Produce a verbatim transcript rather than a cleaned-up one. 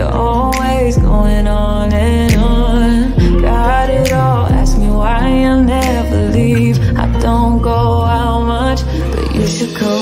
you're always going on and on. Got it all, ask me why I never leave. I don't go out much, but you should come